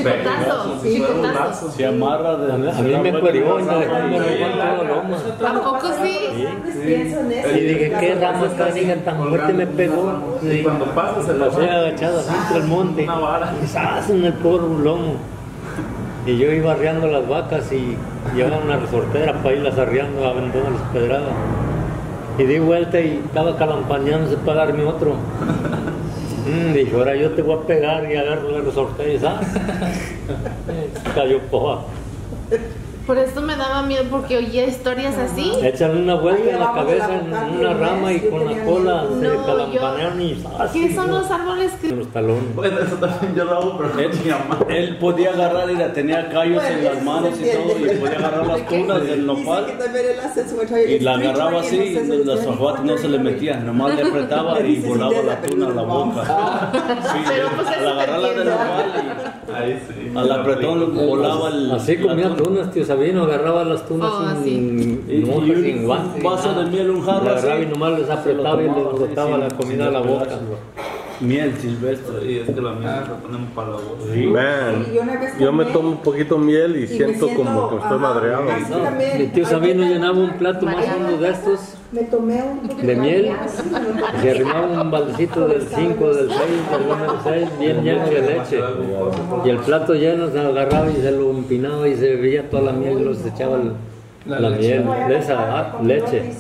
chicotazo, chicotazo. Se amarra de... A mí me cuerió y me dejó todo lomo. ¿Tampoco sí? Y dije, ¿qué rama tan fuerte me pegó? Y cuando pasas se la pasé agachado así entre el monte. Y ¡zas! En el puro lomo. Y yo iba arreando las vacas y llevaba una resortera para irlas arreando, aventando las pedradas. Y di vuelta y estaba calampañándose para darme otro. Dije, ahora yo te voy a pegar y agarro la resortera y ¡zas! Cayó poja. Por esto me daba miedo porque oía historias así. Échale una vuelta en la cabeza en una rama y con la cola se calampanean y ¡zas! ¿Qué son los árboles que...? Los talones. Bueno, eso también yo lo hago, pero él podía agarrar y la tenía callos en las manos y todo, y podía agarrar las tunas del nopal y la agarraba así y las hojuelas no se le metían, nomás le apretaba y volaba la tuna a la boca. Sí, al agarrarla del nopal y al apretón volaba el... Así comía tunas, tío Sabino, agarraba las tunas sin guantes. Un vaso de miel, un jarro agarraba y nomás les apretaba y les botaba la comida a la boca. Miel silvestre, y es que la miel la ponemos para la boca. Sí. Man, yo me tomo un poquito de miel y siento como que estoy madreado. Mi tío Sabino llenaba un plato más hondo de estos de miel y se arrimaba un baldecito del 5, del 6, del 6, bien lleno de leche. Y el plato lleno se agarraba y se lo empinaba y se bebía toda la miel y los echaba la miel de esa leche.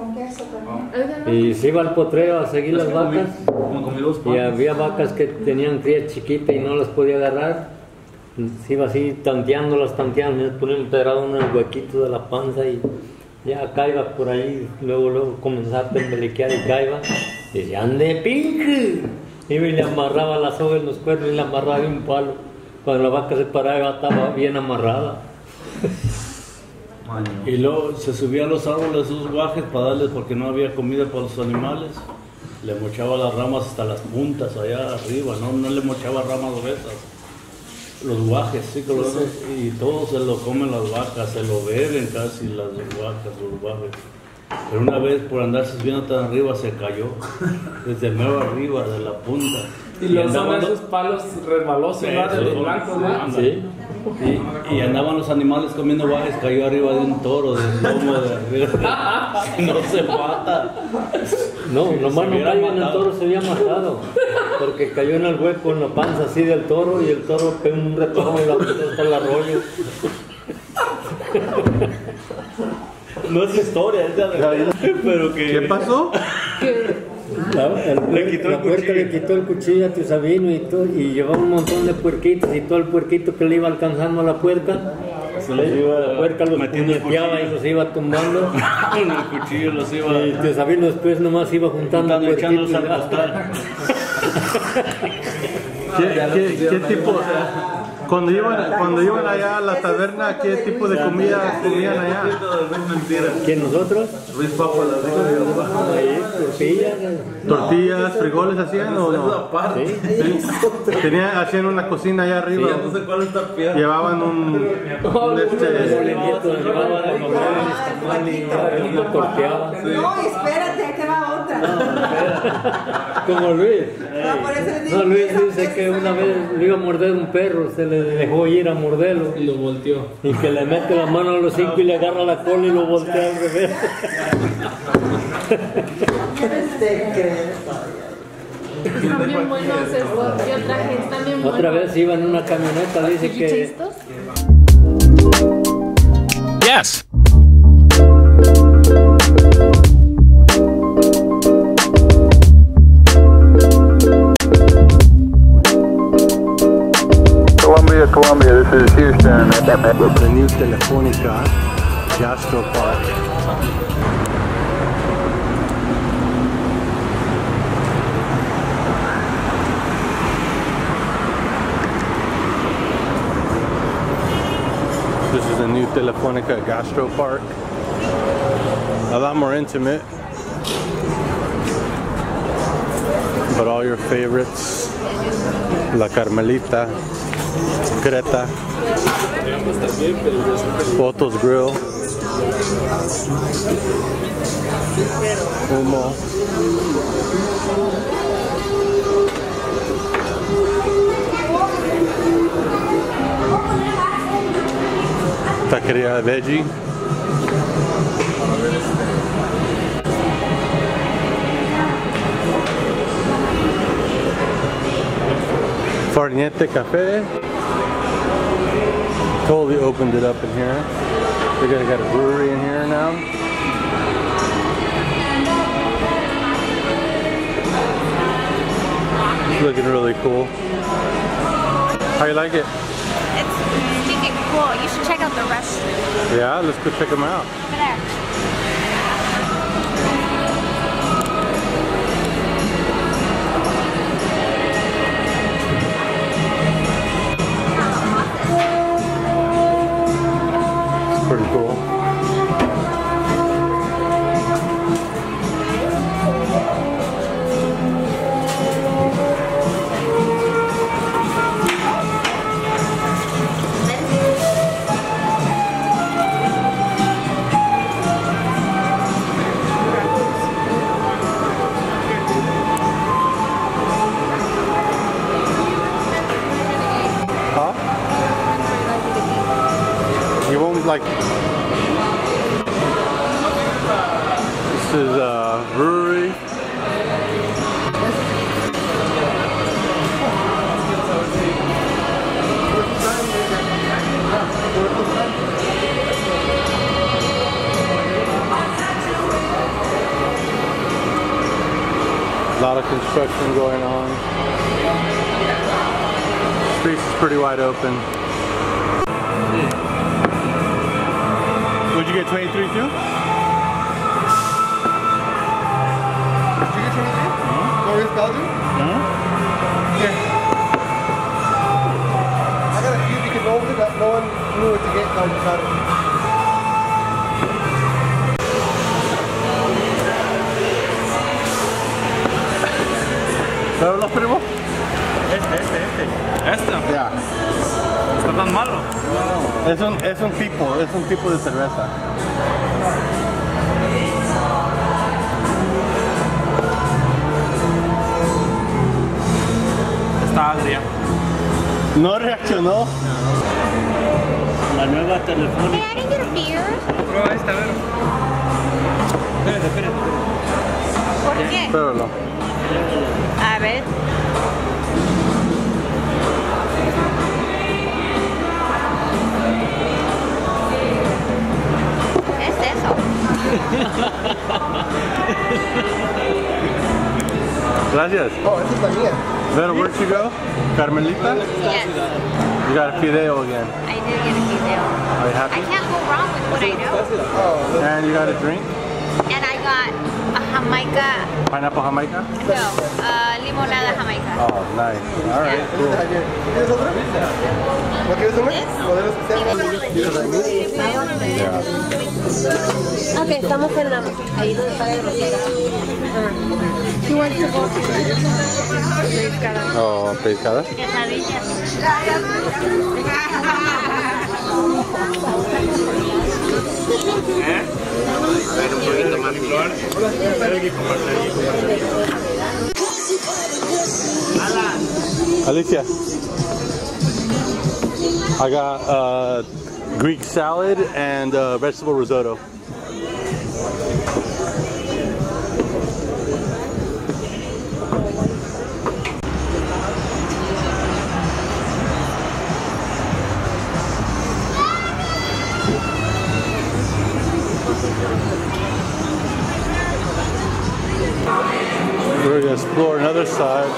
Y se iba al potrero a seguir las vacas y había vacas que tenían crías chiquitas y no las podía agarrar. Se iba así tanteando, ponía un pedrado en el huequito de la panza y ya caiba por ahí, luego comenzaba a temblequear y caiba y decía, ¡ande pink! Y le amarraba la soga en los cuernos y le amarraba de un palo. Cuando la vaca se paraba estaba bien amarrada. Y luego se subía a los árboles sus guajes para darles, porque no había comida para los animales. Le mochaba las ramas hasta las puntas allá arriba, no le mochaba ramas gruesas. Los guajes, sí, y todos se lo comen las vacas, se lo beben casi las vacas, los guajes. Pero una vez por andarse subiendo tan arriba se cayó, desde medio arriba, de la punta. Y los son esos palos resbalosos, ¿verdad? De los blancos, ¿no? Sí. Y andaban los animales comiendo guajes, cayó arriba de un toro, del lomo de arriba. No se mata. No, nomás no cayó en el toro, se había matado. Porque cayó en el hueco, en la panza así del toro, y el toro pegó un retorno y la puso hasta el arroyo. No es historia, es de verdad. Pero que... ¿Qué pasó? La puerca le quitó el cuchillo a Tío Sabino y llevaba un montón de puerquitos y todo el puerquito que le iba alcanzando a la puerca, la puerca los puñeteaba y los iba tumbando. Con el cuchillo los iba... Y Tío Sabino después nomás iba juntando puerquitos. ¿Qué tipo? Cuando iban allá a la taberna, ¿qué tipo de comida comían allá? ¿Que nosotros? Luis Papa, ¿Tortillas, frijoles hacían o no? Sí. Hacían una cocina allá arriba. Sí, no sé cuál está peor. Llevaban un No, espérate, ahí te va otra. Como Luis. No, Luis dice que una vez le iba a morder un perro, se le dejó ir a morderlo y lo volteó. Y que le mete la mano a los cinco y le agarra la cola y lo voltea al revés. Están bien buenos estos. Yo traje, están bien buenos. Otra vez iba en una camioneta, dice que... Yes. Columbia, this is Houston. The new Telefonica Gastro Park. This is the new Telefonica Gastro Park. A lot more intimate, but all your favorites, La Carmelita, Creta, Otto's Grill, Humo. Taqueria veggie. Farniente Cafe. Totally opened it up in here. They got a brewery in here now. It's looking really cool. How you like it? It's stinking cool. You should check out the restaurant. Yeah, let's go check them out. Over there. Pretty cool. Huh? You won't like. This is a brewery. A lot of construction going on. Streets is pretty wide open. Would you get 23 too? Did you get 23? Glorious Belgium? Yeah. I got a few because no one knew what to get, so I just got it. ¿Sabes los primos? Este. Ya. ¿Está tan malo? Es un tipo de cerveza. Está agria. No reaccionó. La nueva Telefónica. Hey, I didn't get a beer. Prueba esta, a ver. Espérate. ¿Por qué? Pero no. A ver. ¿Qué es eso? Gracias. Oh, esa está mía. Vero, where'd you go? Carmelita? Yes, You got a fideo again. I did get a video. Are you I happy? can't go wrong with what I know. And you got a drink? And I got a Jamaica, Pineapple Jamaica? no, limonada Jamaica. Oh, nice. All right, cool. ¿Quieres otra? ¿No quieres una? ¿Modelo especial? Yeah. Ok, estamos en la... Ahí donde está el rosero. Oh, pescada. Quesadillas. Un poquito más flor. Alicia. I got Greek salad and vegetable risotto. We're going to explore another side.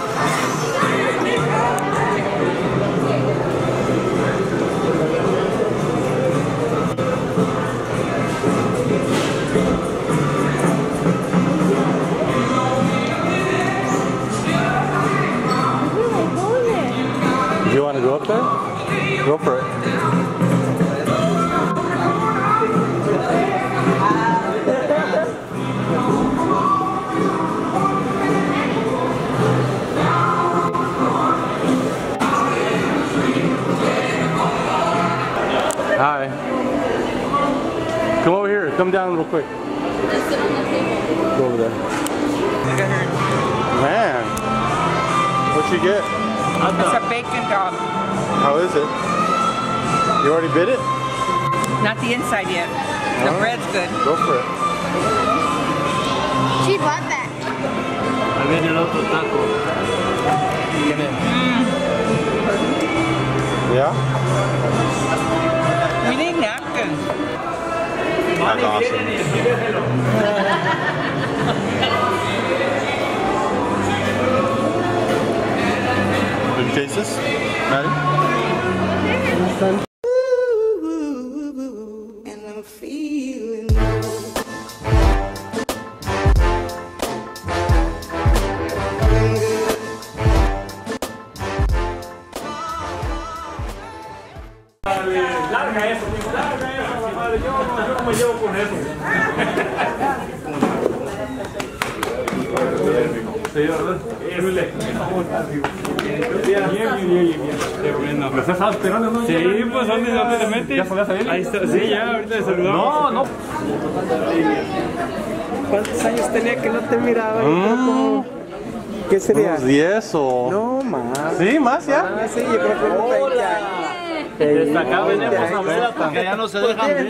Do you want to go up there? Go for it. Hi. Come over here. Come down real quick. Go over there. Man. What'd you get? It's a bacon dog. How is it? You already bit it? Not the inside yet. The bread's good. Go for it. She bought that. Ahí viene el otro taco. Yeah? We need napkins. That's awesome. Did you taste this, Maddie? And I'm feeling Larga eso, madre. Yo no me llevo con eso. Sí, ¿verdad? Bien. ¿Me estás esperando, no? Sí, pues ¿dónde te metes? ¿Ya podías salir? Ahí está, sí, ya, ahorita le saludamos. No. ¿Cuántos años tenía que no te miraba? ¿Qué sería? ¿Unos 10 o...? No, más. ¿Sí? ¿Más ya? Ah, sí, yo creo que unos 20 años. Desde acá venimos a ver porque ya no se dejan ver.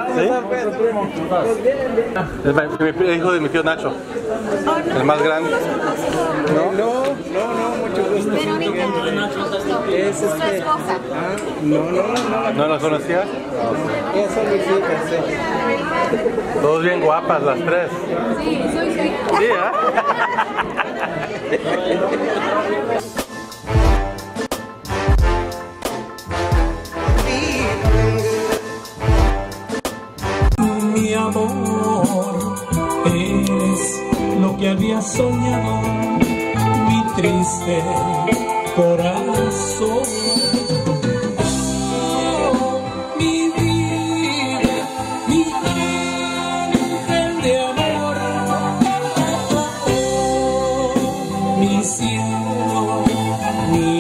Es el hijo de mi tío Nacho. El más grande. No, mucho gusto. Verónica. Es Su esposa. ¿No la conocías? Esas son mis hijas, sí. Todos bien guapas las tres. Sí, soy su hija. Sí, mi amor, eres lo que había soñado, mi triste corazón. Oh, mi vida, mi ángel de amor, mi cielo, mi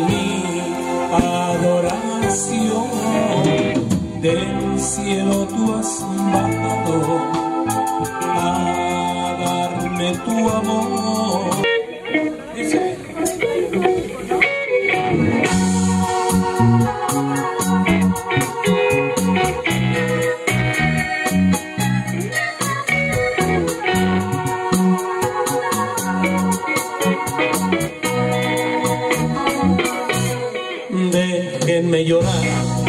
adoración. Del cielo tú has bajado a darme tu amor. Dice. Déjenme llorar.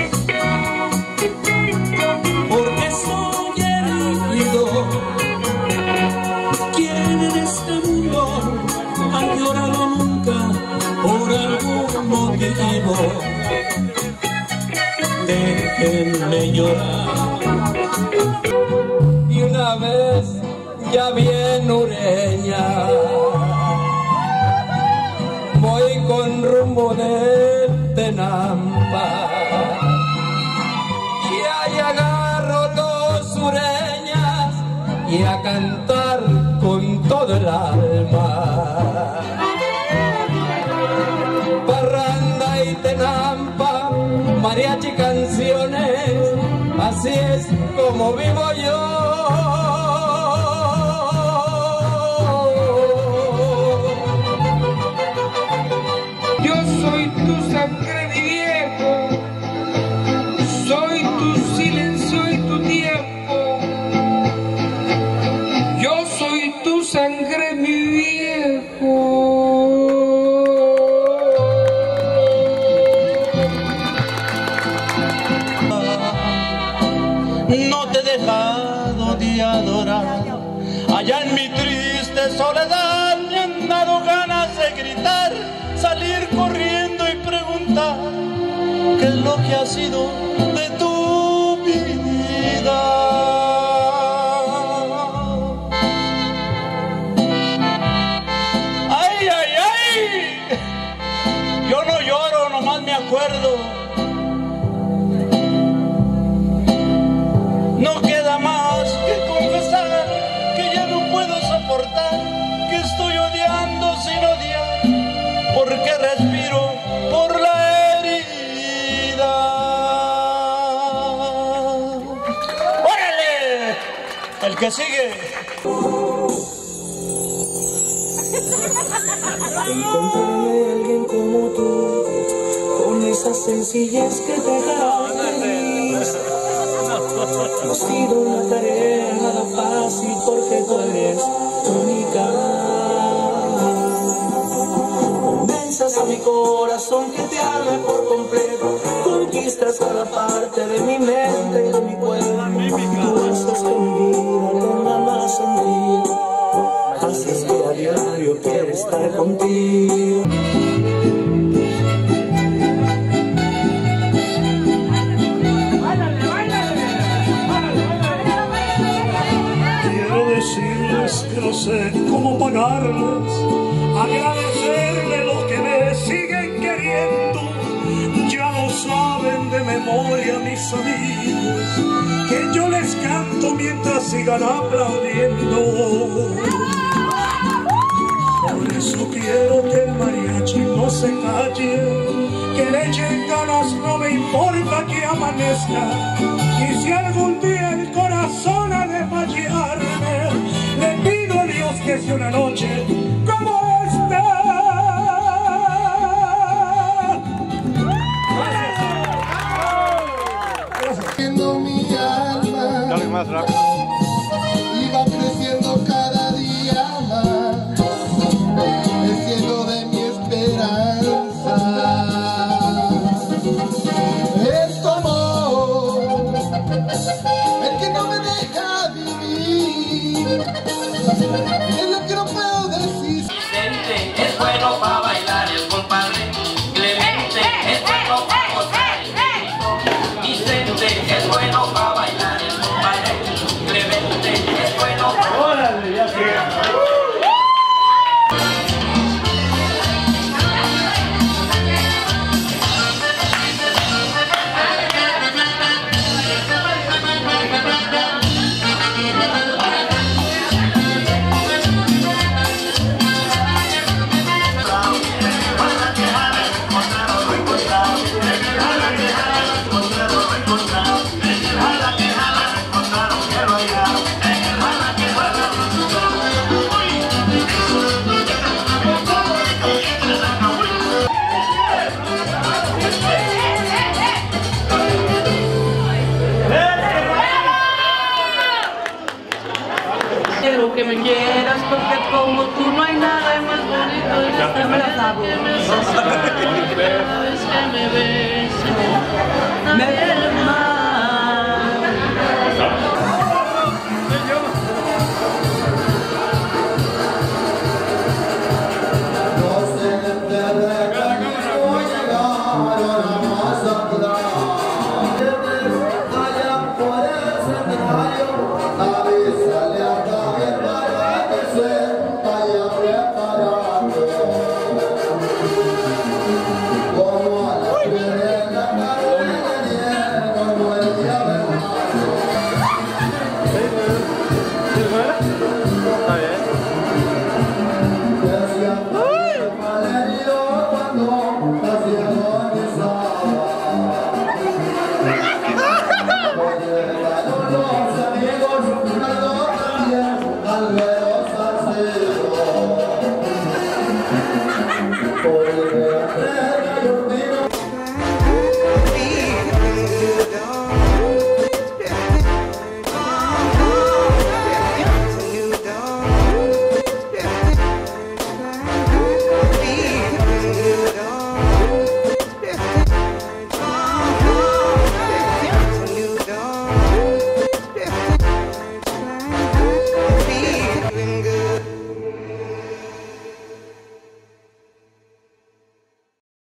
¿Quién en este mundo ha llorado nunca por algún motivo? Déjenme llorar. Y una vez ya vi en Ureña, voy con rumbo de Tenampa y ahí agarro dos ureñas y a cantar con todo el alma. Parranda y Tenampa, mariachi canciones, así es como vivo yo. Yo soy tu sangre, mi viejo, soy tu silencio y tu tiempo. Yo soy tu sangre, mi viejo. No te he dejado de adorar. Allá en mi triste soledad me han dado ganas de gritar, salir corriendo y preguntar qué es lo que ha sido de tu vida. Yo no lloro, nomás me acuerdo. No queda más que confesar que ya no puedo soportar, que estoy odiando sin odiar, porque respiro por la herida. ¡Órale! El que sigue. Encontrarme alguien como tú, con esa sencillez que te caracteriza. ha sido una tarea nada fácil porque tú eres única. Convenzas a mi corazón que te ame por completo. Conquistas cada parte de mi mente y de mi cuerpo. Tú haces que mi vida tenga más sentido. Haces que a diario quiero estar contigo. Decirles que no sé cómo pagarles, agradecerle lo que me siguen queriendo. Ya lo saben de memoria mis amigos, que yo les canto mientras sigan aplaudiendo. Por eso quiero que el mariachi no se calle, que le echen ganas, no me importa que amanezca. Y si algún día el corazón ha de fallarme, le pido a Dios que sea una noche como esta. Creciendo mi alma, dale más rápido. iba creciendo cada día más, creciendo de mi esperanza. Es tu amor el que no me deja vivir, es lo que no puedo decir. Vicente es bueno para bailar el compadre, Clemente es bueno para gozar el ritmo. Vicente es bueno para bailar el compadre, Clemente es bueno para... ¡Órale, ya sé!